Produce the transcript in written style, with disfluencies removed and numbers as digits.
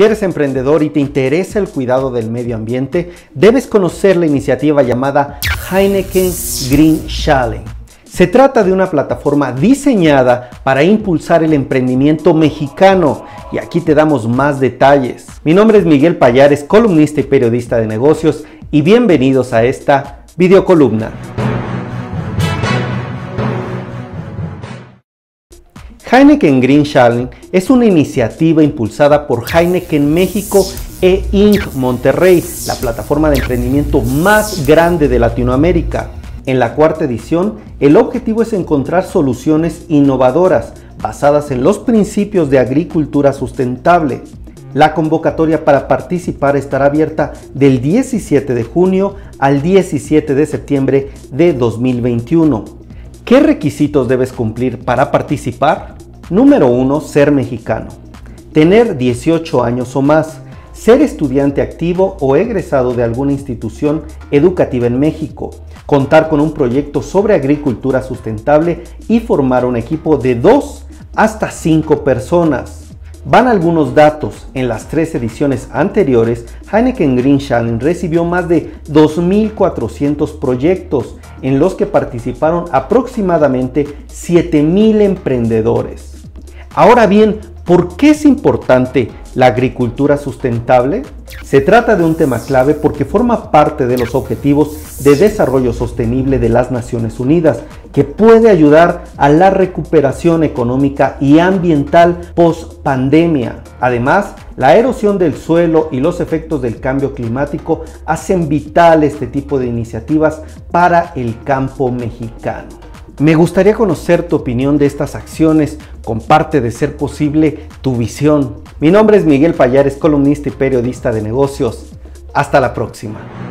Si eres emprendedor y te interesa el cuidado del medio ambiente, debes conocer la iniciativa llamada Heineken Green Challenge. Se trata de una plataforma diseñada para impulsar el emprendimiento mexicano y aquí te damos más detalles. Mi nombre es Miguel Payares, columnista y periodista de negocios, y bienvenidos a esta videocolumna. Heineken Green Challenge es una iniciativa impulsada por Heineken México e Inc. Monterrey, la plataforma de emprendimiento más grande de Latinoamérica. En la cuarta edición, el objetivo es encontrar soluciones innovadoras basadas en los principios de agricultura sustentable. La convocatoria para participar estará abierta del 17 de junio al 17 de septiembre de 2021. ¿Qué requisitos debes cumplir para participar? Número 1. Ser mexicano. Tener 18 años o más. Ser estudiante activo o egresado de alguna institución educativa en México. Contar con un proyecto sobre agricultura sustentable y formar un equipo de 2 hasta 5 personas. Van algunos datos. En las 3 ediciones anteriores, Heineken Green Challenge recibió más de 2.400 proyectos en los que participaron aproximadamente 7.000 emprendedores. Ahora bien, ¿por qué es importante la agricultura sustentable? Se trata de un tema clave porque forma parte de los Objetivos de Desarrollo Sostenible de las Naciones Unidas, que puede ayudar a la recuperación económica y ambiental post-pandemia. Además, la erosión del suelo y los efectos del cambio climático hacen vital este tipo de iniciativas para el campo mexicano. Me gustaría conocer tu opinión de estas acciones. Comparte, de ser posible, tu visión. Mi nombre es Miguel Payares, columnista y periodista de negocios. Hasta la próxima.